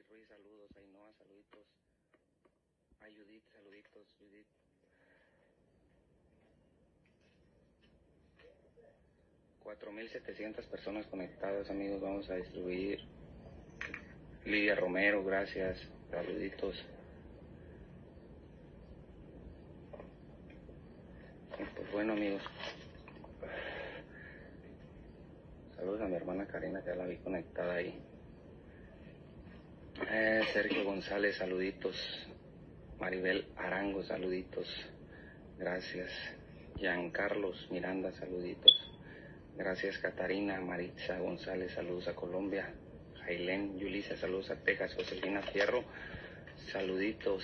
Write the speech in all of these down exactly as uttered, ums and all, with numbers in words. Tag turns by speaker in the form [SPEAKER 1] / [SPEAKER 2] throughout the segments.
[SPEAKER 1] Ruiz, saludos. Ainhoa, saluditos. A Judith, saluditos, Judith. cuatro mil setecientas personas conectadas, amigos. Vamos a distribuir. Lidia Romero, gracias. Saluditos. Y pues bueno, amigos. Saludos a mi hermana Karina, que ya la vi conectada ahí. Eh, Sergio González, saluditos. Maribel Arango, saluditos. Gracias. Giancarlos Miranda, saluditos. Gracias. Catarina Maritza González, saludos a Colombia. Jailén Yulisa, saludos a Texas. Joselina Fierro, saluditos.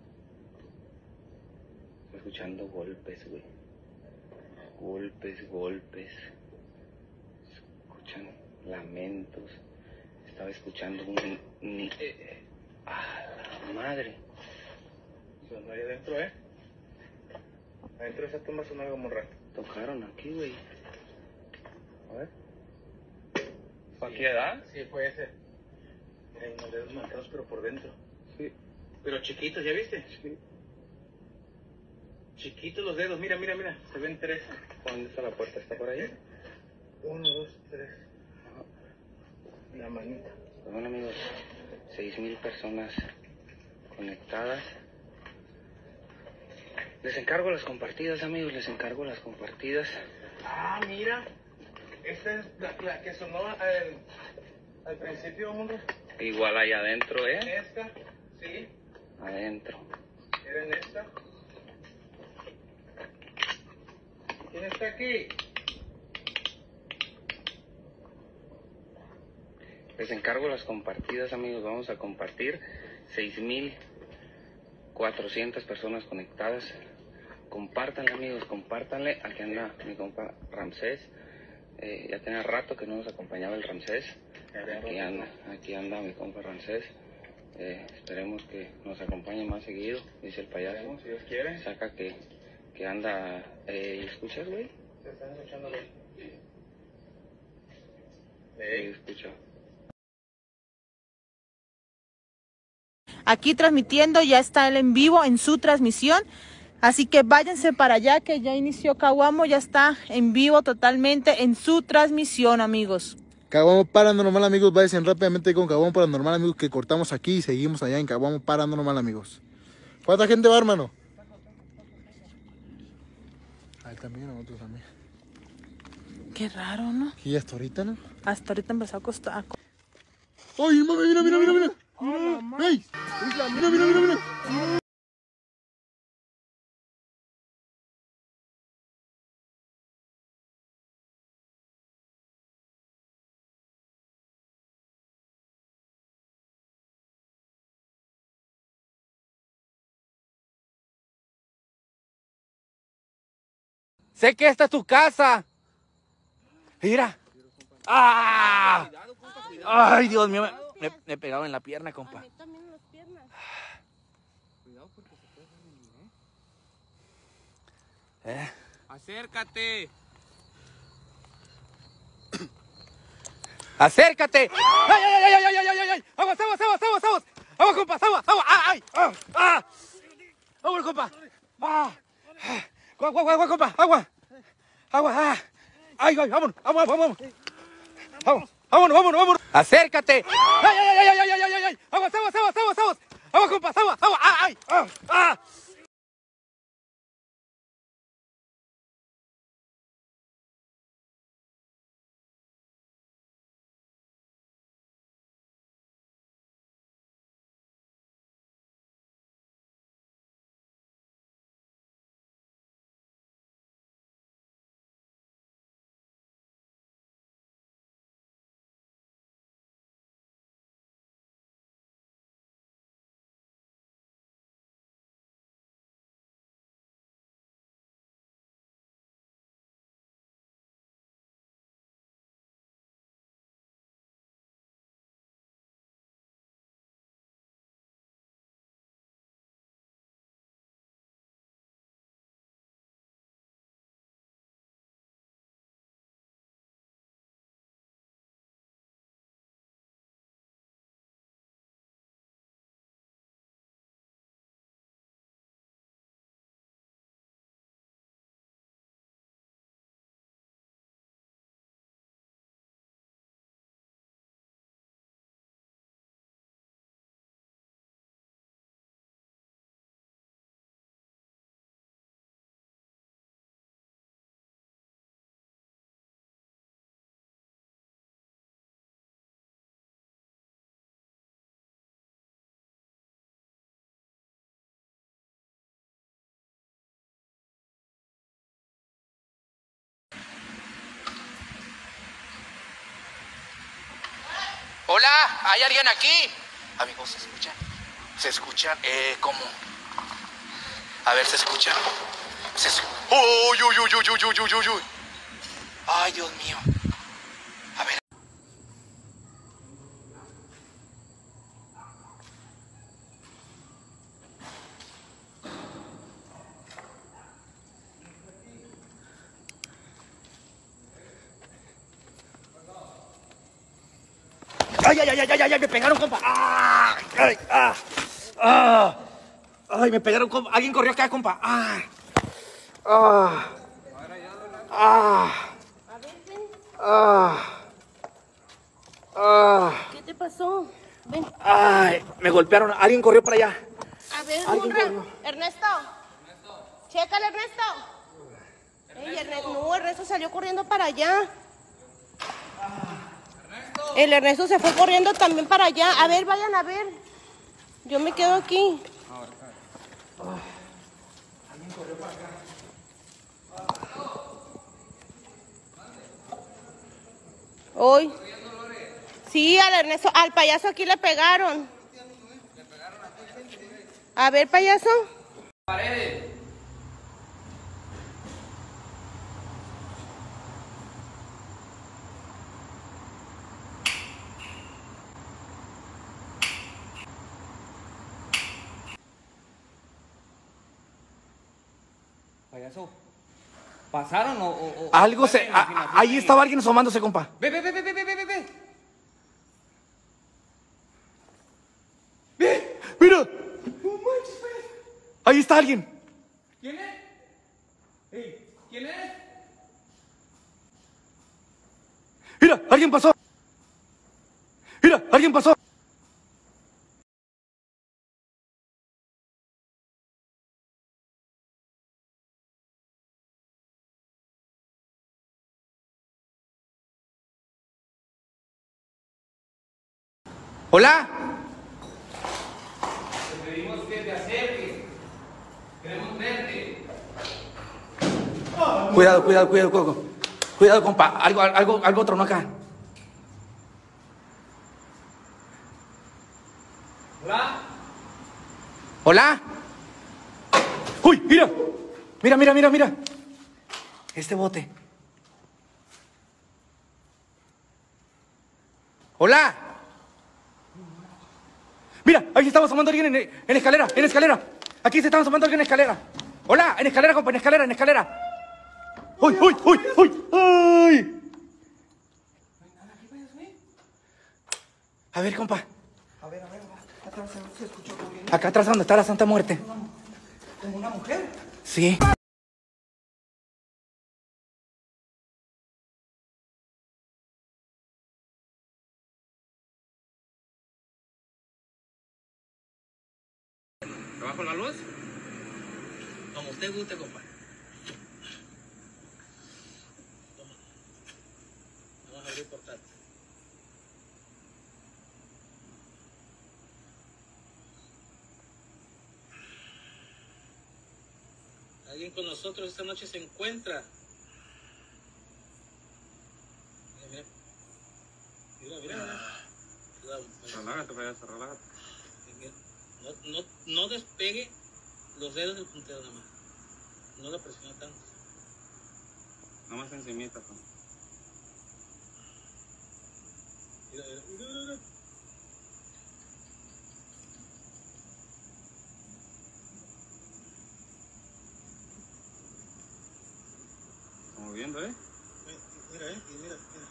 [SPEAKER 1] Estoy escuchando golpes, güey. Golpes, golpes. Escuchan lamentos. Estaba escuchando un... un eh, ¡ah, la madre!
[SPEAKER 2] Sonó ahí adentro, ¿eh? Adentro de esa tumba sonó algo muy raro.
[SPEAKER 1] Tocaron aquí, güey. A ver.
[SPEAKER 2] ¿Fue aquí, edad? Sí, fue ese. Mira, hay unos dedos marcados, pero por dentro.
[SPEAKER 1] Sí.
[SPEAKER 2] Pero chiquitos, ¿ya viste?
[SPEAKER 1] Sí.
[SPEAKER 2] Chiquitos los dedos, mira, mira, mira. Se ven tres.
[SPEAKER 1] ¿Dónde está la puerta? ¿Está por ahí?
[SPEAKER 2] Uno, dos, tres. Ajá. La manita.
[SPEAKER 1] Pues bueno, amigos, seis mil personas conectadas. Les encargo las compartidas, amigos, les encargo las compartidas.
[SPEAKER 2] Ah, mira. Esta es la, la que sonó al, al principio, mundo.
[SPEAKER 1] Igual ahí adentro, ¿eh?
[SPEAKER 2] Esta, sí.
[SPEAKER 1] Adentro.
[SPEAKER 2] Era en esta. ¿Quién está aquí?
[SPEAKER 1] Les encargo las compartidas, amigos. Vamos a compartir seis mil cuatrocientas personas conectadas. Compártanle, amigos, compártanle. Aquí anda mi compa Ramsés. Eh, ya tenía rato que no nos acompañaba el Ramsés. Aquí anda, aquí anda mi compa Ramsés. Eh, esperemos que nos acompañe más seguido, dice el payaso.
[SPEAKER 2] Si Dios quiere.
[SPEAKER 1] Saca que, que anda... Eh, ¿escuchas, güey?
[SPEAKER 2] Se están escuchando bien.
[SPEAKER 1] Sí, escucho.
[SPEAKER 3] Aquí transmitiendo, ya está él en vivo en su transmisión. Así que váyanse para allá, que ya inició Caguamo, ya está en vivo totalmente en su transmisión, amigos.
[SPEAKER 4] Caguamo Paranormal, amigos, váyanse rápidamente con Caguamo Paranormal, amigos, que cortamos aquí y seguimos allá en Caguamo Paranormal, amigos. ¿Cuánta gente va, hermano? Ahí también, nosotros también.
[SPEAKER 3] Qué raro, ¿no?
[SPEAKER 4] Y hasta ahorita, ¿no?
[SPEAKER 3] Hasta ahorita empezó a costar.
[SPEAKER 4] ¡Ay, mami, mira, mira, mira, mira! ¡Mira! ¡Ey! ¡Mira, mira, mira, mira!
[SPEAKER 5] Sé que esta es tu casa. Mira. ¡Ah! Ay, Dios mío. Me, me he pegado en la pierna, compa.
[SPEAKER 3] A mí también en las piernas.
[SPEAKER 5] Cuidado porque se puede venir, ¿eh? ¿Eh? Acércate. Acércate. ¡Ay, ay, ay, ay, ay, ay, ay, ay! ¡Aguas, aguas, aguas, aguas, aguas! ¡Aguas, compa, aguas, aguas! ¡Ah, ay! ¡Ah! ¡Ah! ¡Aguas, compa! ¡Ah! ¡Agua, agua, agua, compa! ¡Agua! ¡Agua! ¡Ah! ¡Ay, ay! ¡Vámonos! ¡Vámonos, vámonos! ¡Vámonos, vámonos, vámonos! vámonos. ¡Acércate! ¡Ay, ay, ay, ay, ay, ay, ay, ay! ¡Aguas, aguas, aguas, aguas, aguas! ¡Aguas, compa! ¡Aguas, aguas! ¡Ah, ay! ¡Ah! ¡Ah! Hola, ¿hay alguien aquí? Amigos, ¿se escuchan? ¿Se escuchan? Eh, ¿cómo? A ver, ¿se escuchan? ¿Se escuchan? ¡Uy, uy, uy, uy, uy, uy, uy, uy, uy! ¡Ay, Dios mío! A ver. ¡Ay, ay, ay, ay, ay, ay! ¡Me pegaron, compa! ¡Ah! ¡Ay, ah! ¡Ah! ¡Ay, me pegaron, compa! Alguien corrió acá, compa. ¡Ah! ¡Ah! ¡Ah! ¡Ah! ¡Ah!
[SPEAKER 6] ¿Qué te pasó? Ven.
[SPEAKER 5] ¡Ay! Me golpearon. Alguien corrió para allá.
[SPEAKER 6] A ver,
[SPEAKER 5] Alguien
[SPEAKER 6] Munra.
[SPEAKER 5] corrió.
[SPEAKER 6] Ernesto. Chécale, Ernesto. Ey, Ernesto. No, Ernesto salió corriendo para allá. El Ernesto se fue corriendo también para allá. A ver, vayan a ver. Yo me quedo aquí.
[SPEAKER 5] Alguien corrió para acá.
[SPEAKER 6] Hoy. Sí, al Ernesto, al payaso aquí le pegaron. A ver, payaso.
[SPEAKER 5] Paredes.
[SPEAKER 7] Payaso, ¿pasaron o...? o, o
[SPEAKER 5] Algo se...
[SPEAKER 7] fue
[SPEAKER 5] a-
[SPEAKER 7] imaginación
[SPEAKER 5] ahí
[SPEAKER 7] ahí?
[SPEAKER 5] estaba alguien asomándose, compa.
[SPEAKER 7] Ve, ve, ve, ve, ve, ve, ve, ve.
[SPEAKER 5] ¡Ve! ¡Mira!
[SPEAKER 7] No manches, güey.
[SPEAKER 5] Ahí está alguien.
[SPEAKER 7] ¿Quién es? Ey, ¿quién es?
[SPEAKER 5] Mira, alguien pasó. Mira, alguien pasó. Hola.
[SPEAKER 7] Te pedimos que te acerques. Queremos verte.
[SPEAKER 5] Cuidado, cuidado, cuidado, cuidado. Cuidado, compa. Algo, algo, algo tronó acá.
[SPEAKER 7] Hola.
[SPEAKER 5] Hola. Uy, mira. Mira, mira, mira, mira. Este bote. Hola. Mira, ahí se estaba asomando alguien en, en escalera, en escalera. Aquí se estaba asomando alguien en escalera. Hola, en escalera, compa, en escalera, en escalera. Uy, uy, uy, uy. Ay. A ver, compa.
[SPEAKER 7] A ver, a ver, atrás se escuchó corriendo.
[SPEAKER 5] Acá atrás donde está la Santa Muerte.
[SPEAKER 7] ¿Como una mujer?
[SPEAKER 5] Sí.
[SPEAKER 1] ¿Bajo la luz?
[SPEAKER 7] Como usted guste, compa. Toma. Vamos a abrir portal. ¿Alguien con nosotros esta noche se encuentra? Mira, mira. Mira, mira, mira. Cuidado, cuidado.
[SPEAKER 1] Relájate, payaso, relájate.
[SPEAKER 7] Mira. No, no, no despegue los dedos del puntero nada más. No la presione tanto.
[SPEAKER 1] Nada más encimita, pa.
[SPEAKER 7] Mira, mira, mira, mira.
[SPEAKER 1] Estamos viendo, ¿eh?
[SPEAKER 7] Mira, eh, y mira, mira.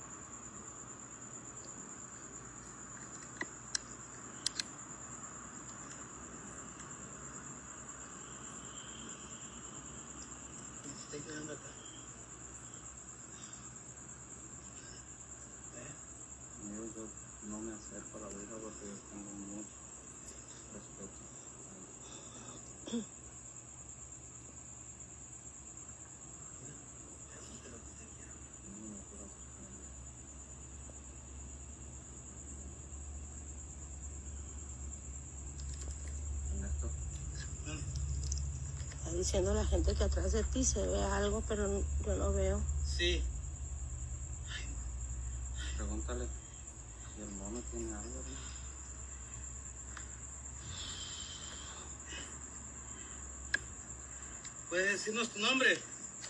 [SPEAKER 7] Se está quedando acá.
[SPEAKER 1] Yo, yo no me acerco a la Ouija porque yo tengo mucho respeto. Ernesto,
[SPEAKER 6] Está diciendo la gente que atrás de ti se ve algo, pero yo no veo.
[SPEAKER 7] Sí.
[SPEAKER 1] pregúntale si el mono
[SPEAKER 7] ¿Puedes decirnos tu nombre?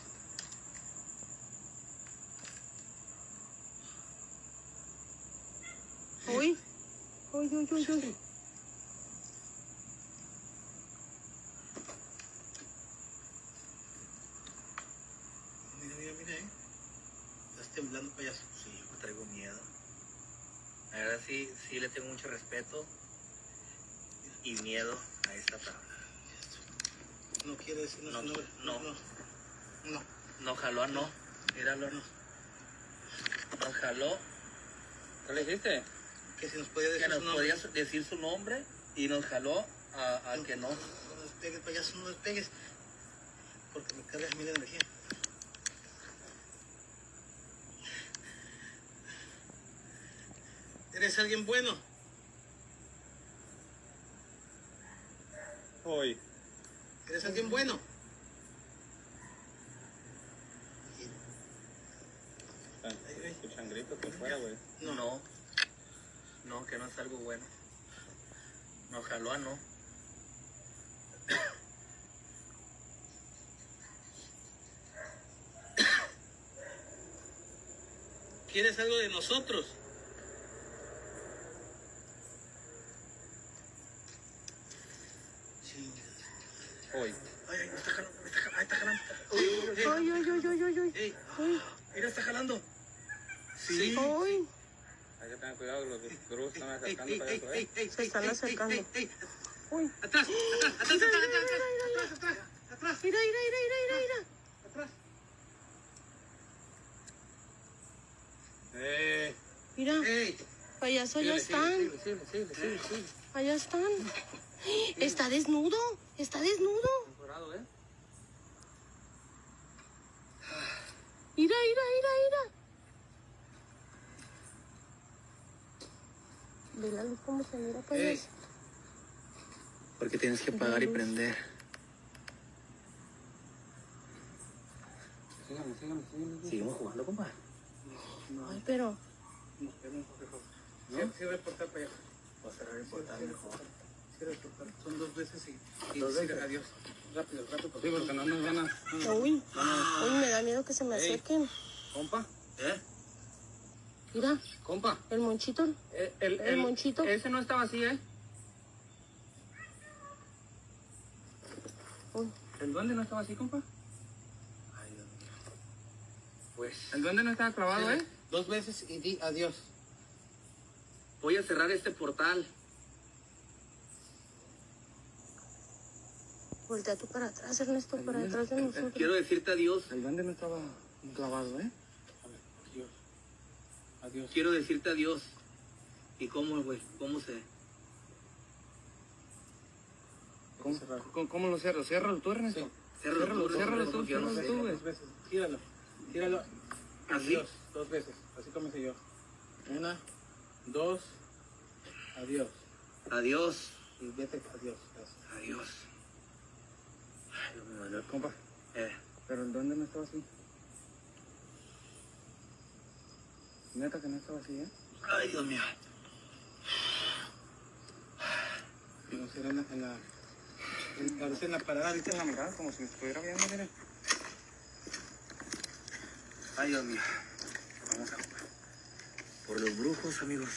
[SPEAKER 6] Uy. Uy, uy, uy, uy.
[SPEAKER 7] Mira, mira, mira, ¿eh? Estás temblando, payaso.
[SPEAKER 8] Sí, yo traigo miedo. La verdad sí, sí le tengo mucho respeto y miedo a esta tabla.
[SPEAKER 7] No quiere decirnos
[SPEAKER 8] No,
[SPEAKER 7] tu nombre.
[SPEAKER 8] no.
[SPEAKER 7] No. No.
[SPEAKER 8] No jaló a no. Míralo, no. Nos jaló.
[SPEAKER 1] ¿Qué le dijiste?
[SPEAKER 7] Que si nos podía decir
[SPEAKER 8] Que nos
[SPEAKER 7] su nombre.
[SPEAKER 8] podía decir su nombre y nos jaló a, a
[SPEAKER 7] No,
[SPEAKER 8] que no.
[SPEAKER 7] No despegues, payaso, no despegues. Porque me cargas mil energía. ¿Eres alguien bueno?
[SPEAKER 1] Hoy.
[SPEAKER 7] ¿Eres alguien bueno?
[SPEAKER 1] Escuchan gritos por fuera, güey.
[SPEAKER 8] No. no. No, que no es algo bueno. Nos jaló a no.
[SPEAKER 7] ¿Quieres algo de nosotros? Sí.
[SPEAKER 1] Hoy.
[SPEAKER 8] Ay, ay, me está jalando, me está jalando, ay, está jalando. Uy, uy, uy,
[SPEAKER 6] Uy, uy, uy, uy, uy, uy.
[SPEAKER 8] ey,
[SPEAKER 6] Uy.
[SPEAKER 8] mira, está jalando. Sí.
[SPEAKER 6] Uy.
[SPEAKER 1] Hay que tener cuidado, los grupos están
[SPEAKER 7] Ey,
[SPEAKER 1] acercando
[SPEAKER 7] ey,
[SPEAKER 1] para
[SPEAKER 7] ey,
[SPEAKER 1] eso,
[SPEAKER 7] ey,
[SPEAKER 1] ¿eh?
[SPEAKER 7] ey,
[SPEAKER 6] Se
[SPEAKER 7] ey,
[SPEAKER 6] están
[SPEAKER 7] ey,
[SPEAKER 6] acercando.
[SPEAKER 7] ey, ey, ey.
[SPEAKER 6] Uy.
[SPEAKER 7] Atrás, atrás, atrás, atrás, atrás, atrás, atrás, atrás,
[SPEAKER 6] Mira, mira, mira, mira, mira.
[SPEAKER 7] atrás.
[SPEAKER 1] Eh.
[SPEAKER 6] Mira,
[SPEAKER 7] Ey,
[SPEAKER 6] payaso, allá están.
[SPEAKER 1] Síguele, síguele, síguele, síguele, síguele.
[SPEAKER 6] Allá están. Está desnudo. Está desnudo.
[SPEAKER 1] Dorado, ¿eh?
[SPEAKER 6] Mira, mira, mira, mira. Ve la luz como se mira, payaso.
[SPEAKER 8] Porque tienes que apagar y prender.
[SPEAKER 1] Síganme, síganme, síganme.
[SPEAKER 8] Seguimos jugando, compa.
[SPEAKER 6] Ay, pero.
[SPEAKER 7] cierra cierra el portal, payaso.
[SPEAKER 8] Voy a cerrar el portal mejor.
[SPEAKER 7] Cierra el portal. Son dos veces y, y
[SPEAKER 1] Dos
[SPEAKER 7] decir
[SPEAKER 1] veces.
[SPEAKER 7] adiós. Rápido, rápido.
[SPEAKER 1] Sí, porque no nos van a...
[SPEAKER 6] Uy. Uy, me da miedo que se me
[SPEAKER 1] Ey.
[SPEAKER 6] acerquen.
[SPEAKER 1] Compa,
[SPEAKER 8] ¿Eh?
[SPEAKER 6] Mira,
[SPEAKER 1] compa.
[SPEAKER 6] el monchito.
[SPEAKER 1] Eh, el,
[SPEAKER 6] El monchito.
[SPEAKER 1] Ese no estaba así, ¿eh?
[SPEAKER 6] Uy.
[SPEAKER 1] ¿El duende no estaba así, compa?
[SPEAKER 8] Ay, Dios mío. Pues
[SPEAKER 1] El duende no estaba clavado, ¿eh?
[SPEAKER 7] Dos veces y di adiós.
[SPEAKER 8] voy a cerrar este portal.
[SPEAKER 6] Voltea tú para atrás, Ernesto, para detrás de nosotros.
[SPEAKER 8] Quiero decirte adiós.
[SPEAKER 1] El duende no estaba clavado, ¿eh?
[SPEAKER 7] Adiós. Adiós.
[SPEAKER 8] Quiero decirte adiós. ¿Y cómo, güey? ¿Cómo se...?
[SPEAKER 1] ¿Cómo, ¿Cómo, cómo lo cierro? Ciérralo tú, Ernesto.
[SPEAKER 7] Sí.
[SPEAKER 8] Ciérralo,
[SPEAKER 1] Ciérralo, ciérralo tú,
[SPEAKER 8] porque yo no
[SPEAKER 1] ciérralo
[SPEAKER 8] sé.
[SPEAKER 1] tú, güey.
[SPEAKER 7] Dos veces. Gíralo. Gíralo.
[SPEAKER 8] ¿Así?
[SPEAKER 7] Adiós. Dos veces. Así como hice yo. Una, dos, adiós.
[SPEAKER 8] Adiós.
[SPEAKER 7] Y vete, adiós.
[SPEAKER 8] Adiós. Ay, Dios mío, Dios.
[SPEAKER 1] Compa,
[SPEAKER 8] Eh,
[SPEAKER 1] pero el duende no estaba así. Neta que no estaba así, ¿eh?
[SPEAKER 8] ay, Dios mío.
[SPEAKER 7] Y no será en la, en la, en, ahorita en la parada, ahorita en la mirada, como si me estuviera viendo, miren.
[SPEAKER 8] Ay, Dios mío. Vamos a jugar. Por los brujos, amigos.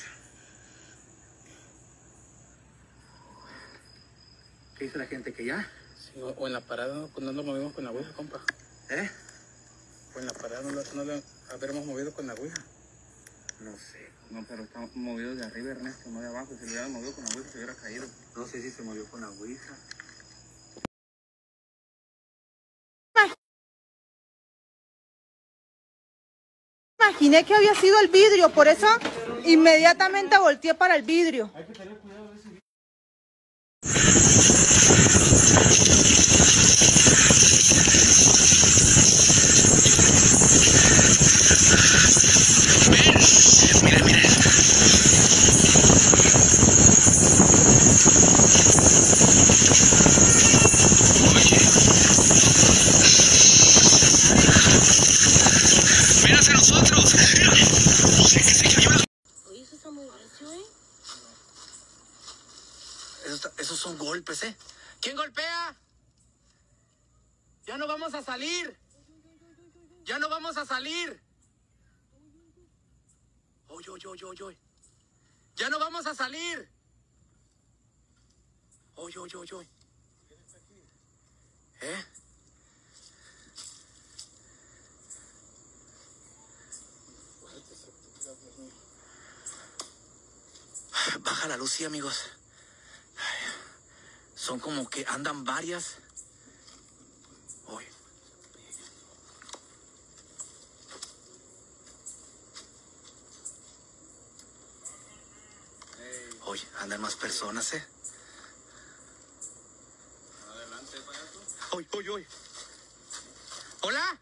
[SPEAKER 8] ¿Qué dice la gente? ¿Que ya?
[SPEAKER 7] Sí, o, o en la parada no, no lo movimos con la ouija, compa.
[SPEAKER 8] ¿Eh?
[SPEAKER 7] O en la parada no lo, no lo habremos movido con la ouija.
[SPEAKER 8] No sé.
[SPEAKER 1] No, pero está movido de arriba, Ernesto, no de abajo. Si lo hubiera movido con la Ouija, se hubiera caído.
[SPEAKER 8] No sé si se movió con la ouija.
[SPEAKER 3] Imaginé que había sido el vidrio, por eso inmediatamente volteé para el vidrio.
[SPEAKER 8] Mira, mira. Mira hacia nosotros.
[SPEAKER 6] Oye, eso está muy recio, ¿eh?
[SPEAKER 8] Esos, esos son golpes, ¿eh? ¿Quién golpea?
[SPEAKER 5] Ya no vamos a salir. Ya no vamos a salir. Oy, oy, oy, oy, oy. Ya no vamos a salir. Oy, oy, oy, oy. ¿Eh? Baja la luz, sí, amigos. Son como que andan varias. Uy. Uy, andan más personas, ¿eh?
[SPEAKER 7] Adelante, payaso.
[SPEAKER 5] Uy, uy, uy. ¿Hola?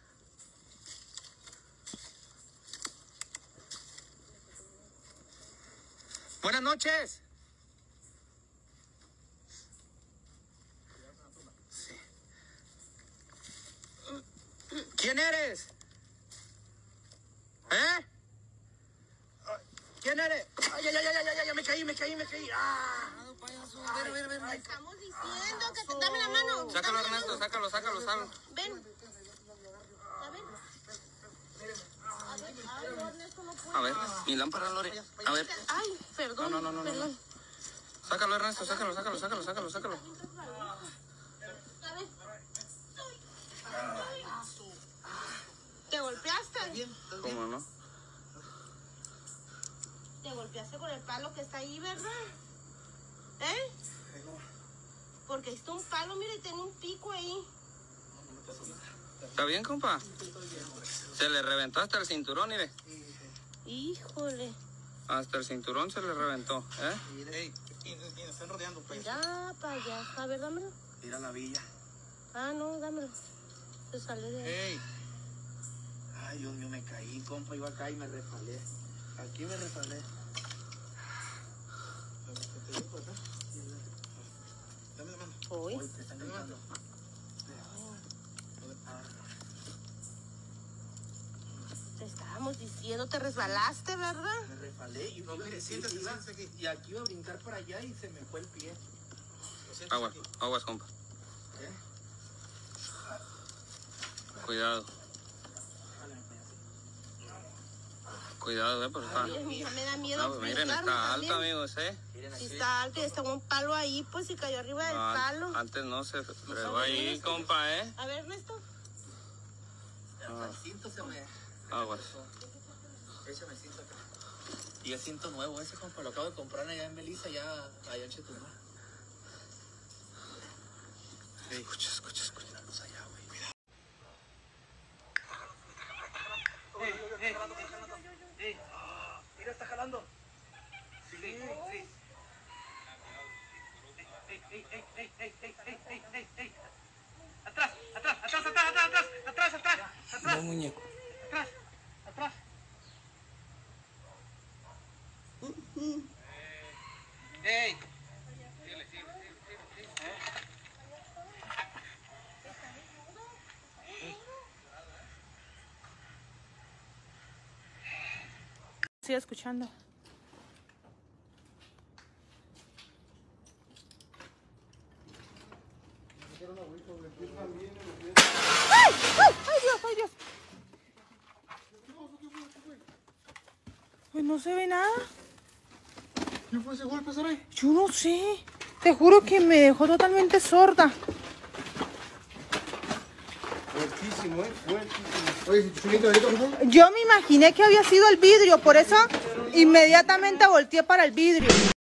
[SPEAKER 5] Buenas noches. Sí. ¿Quién eres? ¿Eh? ¿Quién eres? Ay, ay, ay, ay, ay, ay, me caí, me caí, me caí. Ah. Ven, ven, ven, ven.
[SPEAKER 6] Estamos diciendo que te... Dame la mano.
[SPEAKER 1] Sácalo, Ernesto, sácalo, sácalo, sácalo.
[SPEAKER 6] Ven. A ver. A ver, ay, no, Ernesto, no puedo.
[SPEAKER 1] A ver, mi lámpara, Lore. A ver.
[SPEAKER 6] Ay, perdón.
[SPEAKER 1] No, no, no, no,
[SPEAKER 6] perdón.
[SPEAKER 1] no. Sácalo, Ernesto, sácalo, sácalo, sácalo, sácalo, sácalo.
[SPEAKER 6] A ver. ¿Te golpeaste?
[SPEAKER 1] ¿Cómo no?
[SPEAKER 6] Te golpeaste con el palo que está ahí, ¿verdad? ¿Eh? Porque está un palo, mire, tengo un pico ahí.
[SPEAKER 1] ¿Está bien, compa? Se le reventó hasta el cinturón, mire.
[SPEAKER 6] Híjole.
[SPEAKER 1] Hasta el cinturón se le reventó, ¿eh?
[SPEAKER 5] Ey, y nos están rodeando, pues.
[SPEAKER 6] Mira, para allá. A ver, dámelo.
[SPEAKER 5] Mira la villa.
[SPEAKER 6] Ah, no, dámelo. Se sale de ahí.
[SPEAKER 5] Ey. Ay, Dios mío, me caí, compa. Iba acá y me resbalé. Aquí me resbalé. Dame la mano.
[SPEAKER 6] Uy.
[SPEAKER 5] Uy, te están gritando.
[SPEAKER 6] Te estábamos diciendo, te resbalaste, ¿verdad?
[SPEAKER 5] Me resbalé y no, mire, siéntate, siéntate aquí. Y aquí iba a brincar para allá y se me fue el pie.
[SPEAKER 1] Aguas, aguas, compa.
[SPEAKER 5] ¿Eh?
[SPEAKER 1] Cuidado. Cuidado, eh, por favor.
[SPEAKER 6] Ay, mija, me da miedo.
[SPEAKER 1] No, miren,
[SPEAKER 6] brincarme
[SPEAKER 1] está
[SPEAKER 6] también.
[SPEAKER 1] alto, amigos, eh.
[SPEAKER 6] Sí está alto y está un palo ahí, pues, y cayó arriba del
[SPEAKER 1] No,
[SPEAKER 6] palo.
[SPEAKER 1] antes no se fregó ahí, compa, eh.
[SPEAKER 6] A ver, Ernesto.
[SPEAKER 5] Hasta el cinto se me...
[SPEAKER 1] Aguas.
[SPEAKER 5] Échame el cinto acá. Y el cinto nuevo, ese compa, lo acabo de comprar allá en Melissa, allá, allá en Chetumal.
[SPEAKER 1] Escucha, escucha, escucha. Allá, güey. Cuidado.
[SPEAKER 2] Mira, está jalando. Sí, sí, sí. Ey, ey, ey, ey, ey, ey, ey, ey, ey, ey. Atrás, atrás, atrás, atrás, atrás, atrás, atrás, atrás, atrás.
[SPEAKER 1] No, muñeco.
[SPEAKER 2] Atrás, atrás. Ey. Síguele, síguele, síguele, síguele.
[SPEAKER 3] Sigue escuchando. ¡Ay! ¡Ay! ¡Ay, Dios! ¡Ay, Dios! Pues no se ve nada.
[SPEAKER 4] ¿Quién fue ese golpe, Saray?
[SPEAKER 3] Yo no sé. Te juro que me dejó totalmente sorda.
[SPEAKER 4] Fuertísimo, ¿eh? Fuertísimo. Oye, Chulito, ahorita, por favor.
[SPEAKER 3] Yo me imaginé que había sido el vidrio, por eso inmediatamente volteé para el vidrio.